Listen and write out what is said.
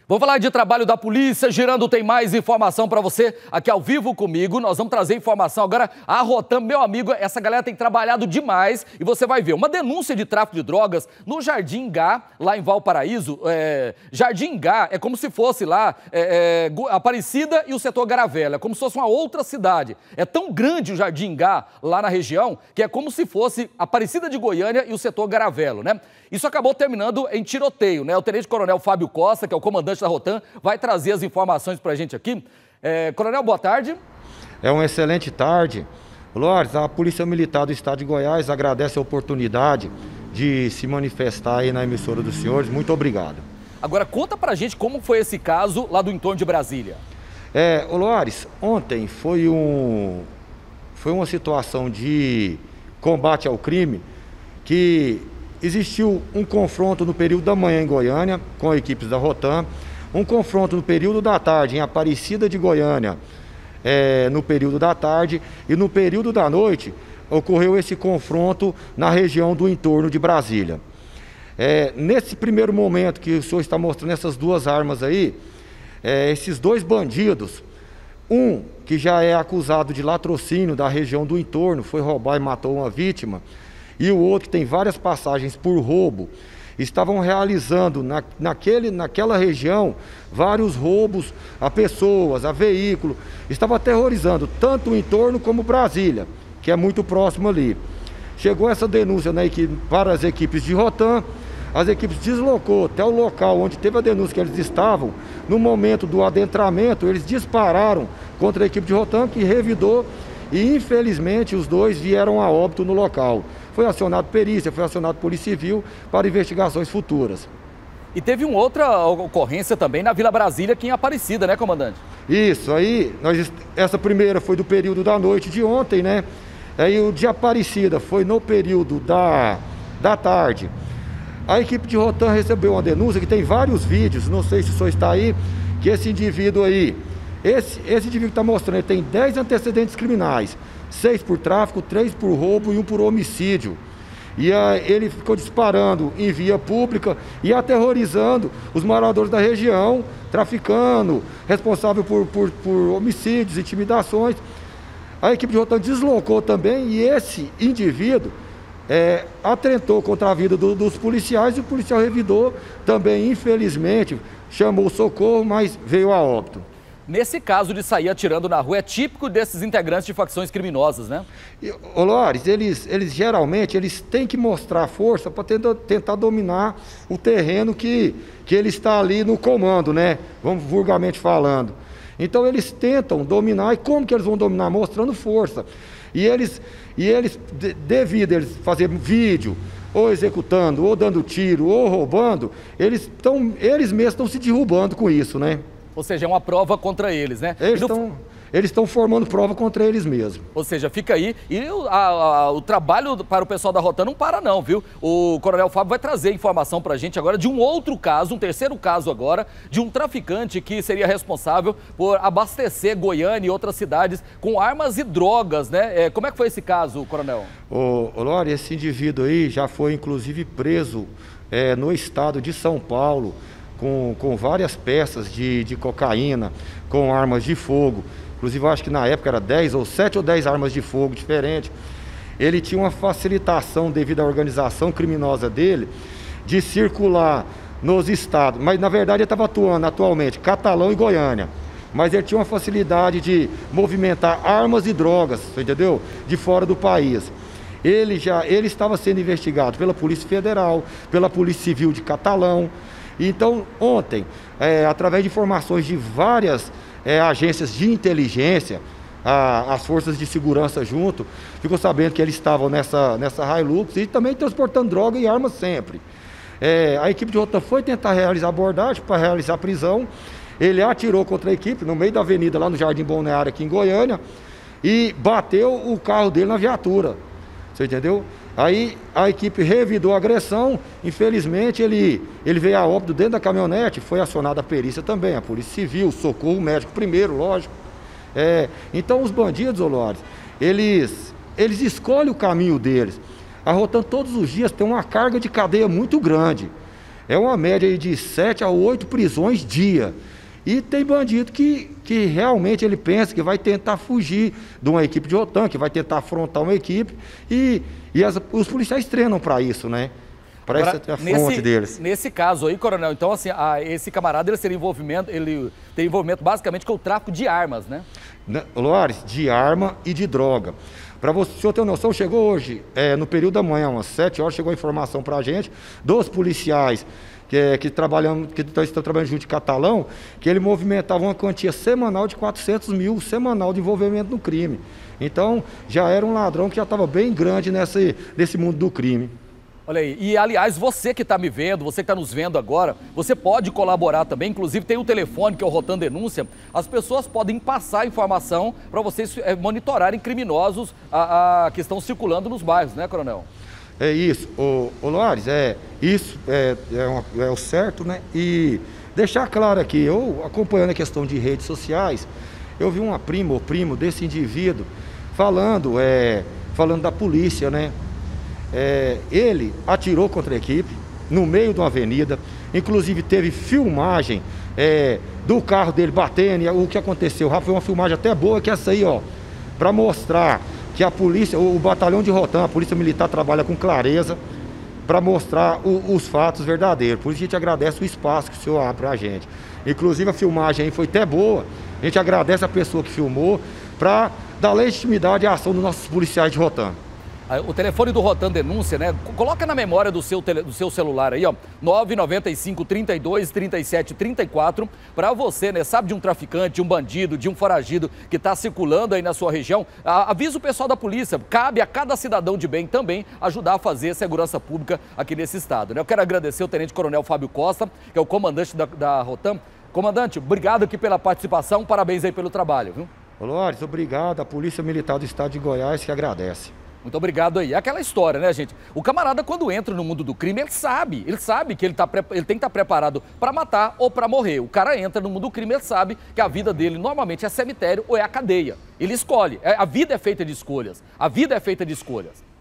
Vou falar de trabalho da polícia. Girando tem mais informação para você aqui ao vivo comigo. Nós vamos trazer informação agora. A Rotam, meu amigo, essa galera tem trabalhado demais e você vai ver uma denúncia de tráfico de drogas no Jardim Gá, lá em Valparaíso. Jardim Gá é como se fosse lá Aparecida e o setor Garavela, é como se fosse uma outra cidade. É tão grande o Jardim Gá lá na região que é como se fosse Aparecida de Goiânia e o setor Garavelo, né? Isso acabou terminando em tiroteio, né? O tenente-coronel Fábio Costa, que é o comandante da Rotam, vai trazer as informações para a gente aqui. Coronel, boa tarde. É uma excelente tarde. Lourdes, a Polícia Militar do Estado de Goiás agradece a oportunidade de se manifestar aí na emissora dos senhores. Muito obrigado. Agora, conta pra gente como foi esse caso lá do entorno de Brasília. Lourdes, ontem foi uma situação de combate ao crime que existiu um confronto no período da manhã em Goiânia com equipes da Rotam, um confronto no período da tarde em Aparecida de Goiânia, no período da tarde, e no período da noite ocorreu esse confronto na região do entorno de Brasília. Nesse primeiro momento que o senhor está mostrando essas duas armas aí, esses dois bandidos, um que já é acusado de latrocínio da região do entorno, foi roubar e matou uma vítima, e o outro, que tem várias passagens por roubo, estavam realizando naquela região vários roubos a pessoas, a veículos, estava aterrorizando tanto o entorno como Brasília, que é muito próximo ali. Chegou essa denúncia para as equipes de Rotam, as equipes deslocou até o local onde teve a denúncia que eles estavam. No momento do adentramento, eles dispararam contra a equipe de Rotam, que revidou, e infelizmente os dois vieram a óbito no local. Foi acionado perícia, foi acionado Polícia Civil para investigações futuras. E teve uma outra ocorrência também na Vila Brasília, aqui em Aparecida, né, comandante? Isso, aí, essa primeira foi do período da noite de ontem, né? Aí o de Aparecida foi no período da tarde. A equipe de Rotam recebeu uma denúncia, que tem vários vídeos, não sei se o senhor está aí, que esse indivíduo aí, esse indivíduo que está mostrando, ele tem 10 antecedentes criminais, 6 por tráfico, 3 por roubo e 1 por homicídio. E ele ficou disparando em via pública e aterrorizando os moradores da região, traficando, responsável por homicídios, intimidações. A equipe de Rotam deslocou também, e esse indivíduo atentou contra a vida dos policiais, e o policial revidou também, infelizmente, chamou o socorro, mas veio a óbito. Nesse caso de sair atirando na rua, é típico desses integrantes de facções criminosas, né? Lourdes, eles geralmente têm que mostrar força para tentar dominar o terreno que ele está ali no comando, né? Vamos vulgarmente falando. Então eles tentam dominar, e como que eles vão dominar? Mostrando força. E eles devido a eles fazerem vídeo, ou executando, ou dando tiro, ou roubando, eles mesmos estão se derrubando com isso, né? Ou seja, é uma prova contra eles, né? Eles estão formando prova contra eles mesmos. Ou seja, fica aí. E o trabalho para o pessoal da Rotam não para não, viu? O Coronel Fábio vai trazer informação para a gente agora de um outro caso, um terceiro caso agora, de um traficante que seria responsável por abastecer Goiânia e outras cidades com armas e drogas, né? Como é que foi esse caso, Coronel? Lore, esse indivíduo aí já foi inclusive preso no estado de São Paulo, com várias peças de cocaína, com armas de fogo. Inclusive, eu acho que na época era 7 ou 10 armas de fogo diferentes. Ele tinha uma facilitação, devido à organização criminosa dele, de circular nos estados. Mas, na verdade, ele estava atuando atualmente Catalão e Goiânia. Mas ele tinha uma facilidade de movimentar armas e drogas, entendeu? De fora do país. Ele estava sendo investigado pela Polícia Federal, pela Polícia Civil de Catalão. Então, ontem, através de informações de várias agências de inteligência, as forças de segurança junto, ficou sabendo que eles estavam nessa Hilux e também transportando droga e armas sempre. A equipe de Rotam foi tentar realizar a abordagem para realizar a prisão. Ele atirou contra a equipe no meio da avenida, lá no Jardim Balneário, aqui em Goiânia, e bateu o carro dele na viatura. Você entendeu? Aí a equipe revidou a agressão, infelizmente ele veio a óbito dentro da caminhonete, foi acionada a perícia também, a Polícia Civil, socorro médico primeiro, lógico. Então os bandidos, Lourdes, eles escolhem o caminho deles. A Rotam todos os dias tem uma carga de cadeia muito grande. É uma média aí de 7 a 8 prisões dia. E tem bandido que realmente ele pensa que vai tentar fugir de uma equipe de Rotam, que vai tentar afrontar uma equipe, e os policiais treinam para isso, né? Para essa é a fonte deles. Nesse caso aí, coronel, então assim, esse camarada ele tem envolvimento basicamente com o tráfico de armas, né? Loares, de arma e de droga. Para você, o senhor ter noção, chegou hoje, no período da manhã, umas 7 horas, chegou a informação para a gente, dos policiais que estão trabalhando junto de Catalão, que ele movimentava uma quantia semanal de 400 mil, semanal de envolvimento no crime. Então, já era um ladrão que já estava bem grande nesse mundo do crime. Olha aí, e aliás, você que está me vendo, você que está nos vendo agora, você pode colaborar também, inclusive tem o telefone que é o Rotam Denúncia, as pessoas podem passar a informação para vocês monitorarem criminosos que estão circulando nos bairros, né, coronel? É isso, ô Loares, isso é o certo, né? E deixar claro aqui, eu acompanhando a questão de redes sociais, eu vi uma prima ou primo desse indivíduo falando da polícia, né? Ele atirou contra a equipe no meio de uma avenida, inclusive teve filmagem do carro dele batendo, e o que aconteceu, foi uma filmagem até boa, que é essa aí, ó, para mostrar que a polícia, o batalhão de Rotam, a polícia militar trabalha com clareza para mostrar os fatos verdadeiros. Por isso a gente agradece o espaço que o senhor abre para a gente. Inclusive a filmagem aí foi até boa, a gente agradece a pessoa que filmou para dar legitimidade à ação dos nossos policiais de Rotam. O telefone do Rotam Denúncia, né? Coloca na memória do seu celular aí, ó, 995 32 37 34, para você, né? Sabe de um traficante, de um bandido, de um foragido que está circulando aí na sua região, avisa o pessoal da polícia. Cabe a cada cidadão de bem também ajudar a fazer segurança pública aqui nesse estado, né? Eu quero agradecer o Tenente Coronel Fábio Costa, que é o comandante da Rotam. Comandante, obrigado aqui pela participação, parabéns aí pelo trabalho, viu? Ô Loares, obrigado. A Polícia Militar do Estado de Goiás que agradece. Muito obrigado aí. É aquela história, né, gente? O camarada, quando entra no mundo do crime, ele sabe que ele tem que estar preparado para matar ou para morrer. O cara entra no mundo do crime, ele sabe que a vida dele normalmente é cemitério ou é a cadeia. Ele escolhe. A vida é feita de escolhas. A vida é feita de escolhas.